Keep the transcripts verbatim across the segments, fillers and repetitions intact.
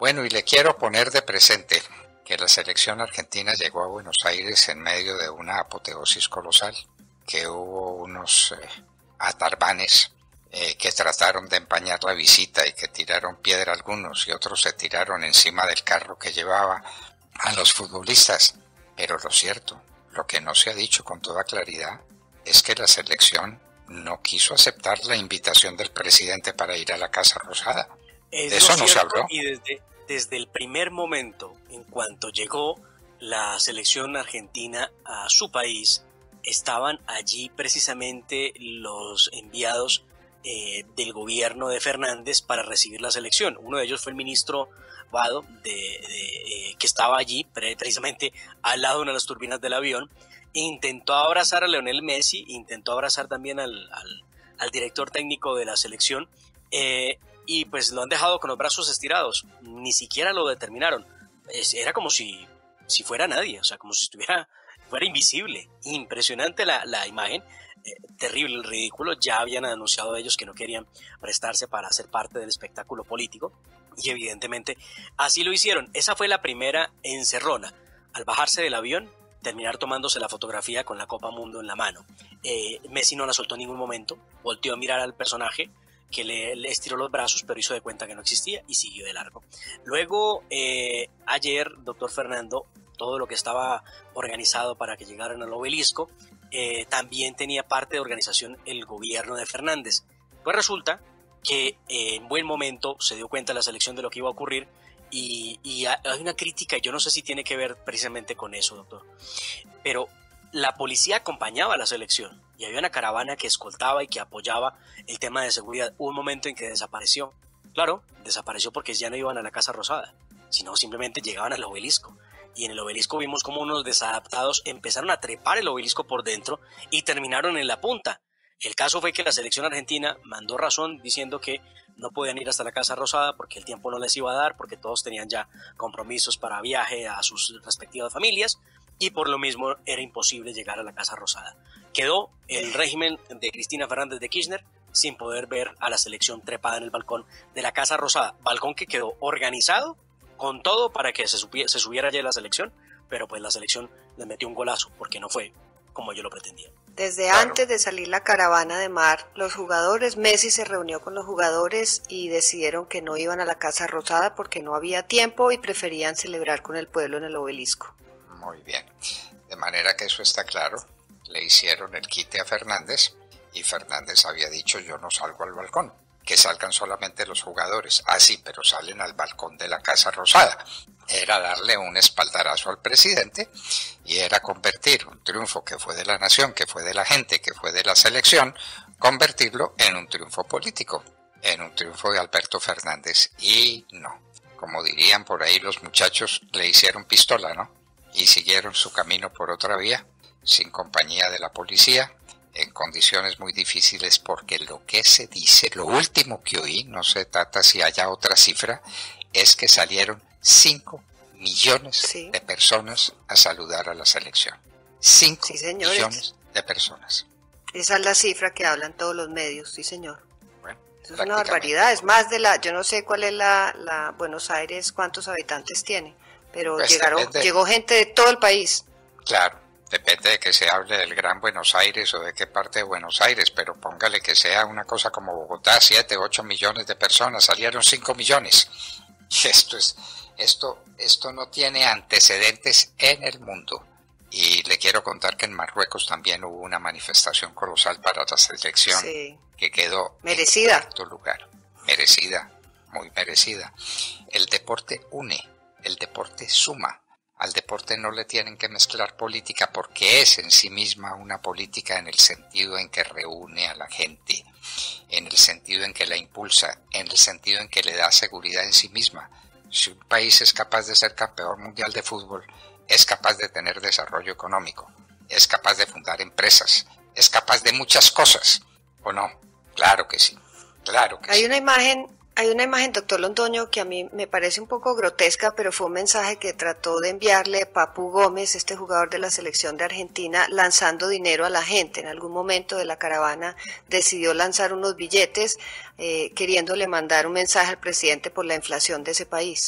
Bueno, y le quiero poner de presente que la selección argentina llegó a Buenos Aires en medio de una apoteosis colosal, que hubo unos eh, atarbanes eh, que trataron de empañar la visita y que tiraron piedra algunos y otros se tiraron encima del carro que llevaba a los futbolistas. Pero lo cierto, lo que no se ha dicho con toda claridad, es que la selección no quiso aceptar la invitación del presidente para ir a la Casa Rosada. Es de eso no se habló. Y desde, desde el primer momento, en cuanto llegó la selección argentina a su país, estaban allí precisamente los enviados eh, del gobierno de Fernández para recibir la selección. Uno de ellos fue el ministro Vado, de, de, eh, que estaba allí pre, precisamente al lado de una de las turbinas del avión. Intentó abrazar a Lionel Messi, intentó abrazar también al, al, al director técnico de la selección, eh, y pues lo han dejado con los brazos estirados, ni siquiera lo determinaron. Es, era como si, si fuera nadie, o sea, como si estuviera, fuera invisible. Impresionante la, la imagen, eh, terrible el ridículo. Ya habían anunciado ellos que no querían prestarse para ser parte del espectáculo político, y evidentemente así lo hicieron. Esa fue la primera encerrona. Al bajarse del avión, terminar tomándose la fotografía con la Copa Mundo en la mano. Eh, Messi no la soltó en ningún momento, volteó a mirar al personaje que le, le estiró los brazos, pero hizo de cuenta que no existía y siguió de largo. Luego, eh, ayer, doctor Fernando, todo lo que estaba organizado para que llegaran al obelisco, eh, también tenía parte de organización el gobierno de Fernández. Pues resulta que eh, en buen momento se dio cuenta la selección de lo que iba a ocurrir, y, y hay una crítica, yo no sé si tiene que ver precisamente con eso, doctor, pero la policía acompañaba a la selección y había una caravana que escoltaba y que apoyaba el tema de seguridad. Hubo un momento en que desapareció. Claro, desapareció porque ya no iban a la Casa Rosada, sino simplemente llegaban al obelisco. Y en el obelisco vimos cómo unos desadaptados empezaron a trepar el obelisco por dentro y terminaron en la punta. El caso fue que la selección argentina mandó razón diciendo que no podían ir hasta la Casa Rosada porque el tiempo no les iba a dar, porque todos tenían ya compromisos para viaje a sus respectivas familias, y por lo mismo era imposible llegar a la Casa Rosada. Quedó el régimen de Cristina Fernández de Kirchner sin poder ver a la selección trepada en el balcón de la Casa Rosada, balcón que quedó organizado con todo para que se, subiera, se subiera allí la selección, pero pues la selección le metió un golazo porque no fue como yo lo pretendía. Desde claro. Antes de salir la caravana de mar, los jugadores, Messi se reunió con los jugadores y decidieron que no iban a la Casa Rosada porque no había tiempo y preferían celebrar con el pueblo en el obelisco. Muy bien, de manera que eso está claro. Le hicieron el quite a Fernández y Fernández había dicho: yo no salgo al balcón, que salgan solamente los jugadores. Ah, sí, pero salen al balcón de la Casa Rosada. Era darle un espaldarazo al presidente y era convertir un triunfo que fue de la nación, que fue de la gente, que fue de la selección, convertirlo en un triunfo político, en un triunfo de Alberto Fernández. Y no, como dirían por ahí los muchachos, le hicieron pistola, ¿no? Y siguieron su camino por otra vía, sin compañía de la policía, en condiciones muy difíciles, porque lo que se dice, lo último que oí, no se trata si haya otra cifra, es que salieron cinco millones sí. de personas a saludar a la selección. cinco sí, millones de personas. Esa es la cifra que hablan todos los medios, sí señor. Bueno, eso es una barbaridad, es más de la, yo no sé cuál es la, la Buenos Aires, cuántos habitantes tiene, pero pues llegaron, depende, llegó gente de todo el país. Claro, depende de que se hable del Gran Buenos Aires o de qué parte de Buenos Aires, pero póngale que sea una cosa como Bogotá, siete, ocho millones de personas, salieron cinco millones. Y esto es, esto, esto no tiene antecedentes en el mundo. Y le quiero contar que en Marruecos también hubo una manifestación colosal para la selección, sí, que quedó merecida. En cuarto lugar. Merecida, muy merecida. El deporte une, el deporte suma. Al deporte no le tienen que mezclar política porque es en sí misma una política en el sentido en que reúne a la gente, en el sentido en que la impulsa, en el sentido en que le da seguridad en sí misma. Si un país es capaz de ser campeón mundial de fútbol, es capaz de tener desarrollo económico, es capaz de fundar empresas, es capaz de muchas cosas, ¿o no? Claro que sí, claro que Hay sí. una imagen... Hay una imagen, doctor Londoño, que a mí me parece un poco grotesca, pero fue un mensaje que trató de enviarle Papu Gómez, este jugador de la selección de Argentina, lanzando dinero a la gente. En algún momento de la caravana decidió lanzar unos billetes, eh, queriéndole mandar un mensaje al presidente por la inflación de ese país.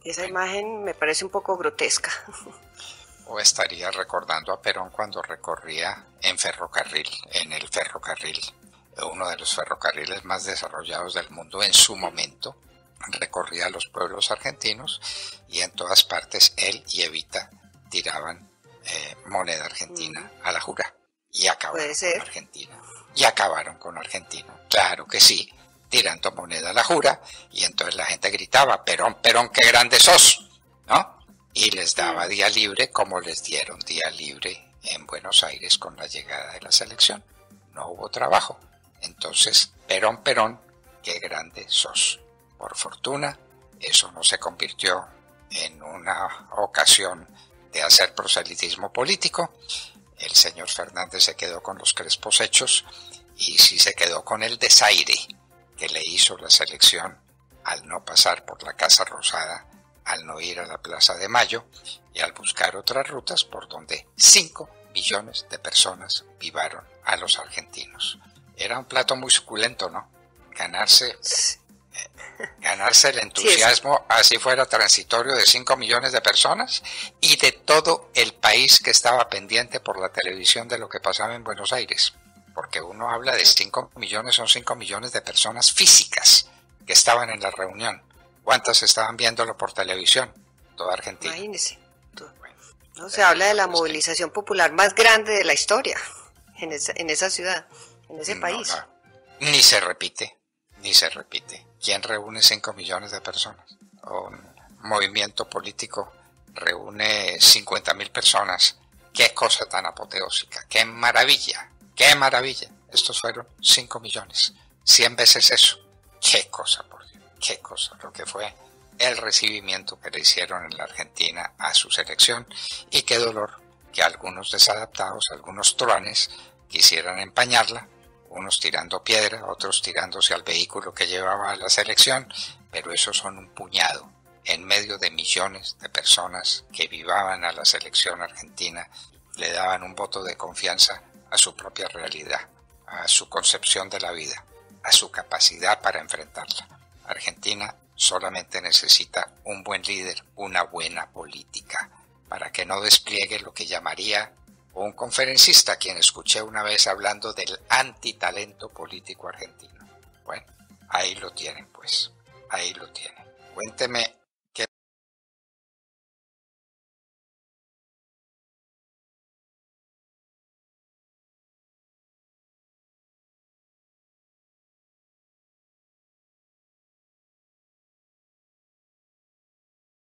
Esa imagen me parece un poco grotesca. O estaría recordando a Perón cuando recorría en ferrocarril, en el ferrocarril, uno de los ferrocarriles más desarrollados del mundo en su momento, recorría los pueblos argentinos y en todas partes él y Evita tiraban eh, moneda argentina mm. a la jura y acabaron con Argentina. Y acabaron con Argentina, claro que sí, tirando moneda a la jura, y entonces la gente gritaba, Perón, Perón, qué grande sos, ¿no? Y les daba día libre como les dieron día libre en Buenos Aires con la llegada de la selección. No hubo trabajo. Entonces, Perón, Perón, qué grande sos. Por fortuna, eso no se convirtió en una ocasión de hacer proselitismo político. El señor Fernández se quedó con los crespos hechos y sí se quedó con el desaire que le hizo la selección al no pasar por la Casa Rosada, al no ir a la Plaza de Mayo y al buscar otras rutas por donde cinco millones de personas vivaron a los argentinos. Era un plato muy suculento, ¿no? Ganarse, eh, ganarse el entusiasmo, así fuera transitorio, de cinco millones de personas y de todo el país que estaba pendiente por la televisión de lo que pasaba en Buenos Aires. Porque uno habla de cinco millones, son cinco millones de personas físicas que estaban en la reunión. ¿Cuántas estaban viéndolo por televisión? Toda Argentina. Imagínese. Bueno, no se habla de la movilización popular más grande de la historia en esa, en esa ciudad, en ese no, país. No, ni se repite, ni se repite. ¿Quién reúne cinco millones de personas? Un movimiento político reúne cincuenta mil personas. ¡Qué cosa tan apoteósica! ¡Qué maravilla! ¡Qué maravilla! Estos fueron cinco millones. cien veces eso. ¡Qué cosa, por Dios! ¡Qué cosa! Lo que fue el recibimiento que le hicieron en la Argentina a su selección. Y qué dolor que algunos desadaptados, algunos truanes, quisieran empañarla. Unos tirando piedra, otros tirándose al vehículo que llevaba a la selección. Pero esos son un puñado en medio de millones de personas que vivaban a la selección argentina. Le daban un voto de confianza a su propia realidad, a su concepción de la vida, a su capacidad para enfrentarla. Argentina solamente necesita un buen líder, una buena política, para que no despliegue lo que llamaría un conferencista, quien escuché una vez hablando del antitalento político argentino. Bueno, ahí lo tienen pues, ahí lo tienen. Cuénteme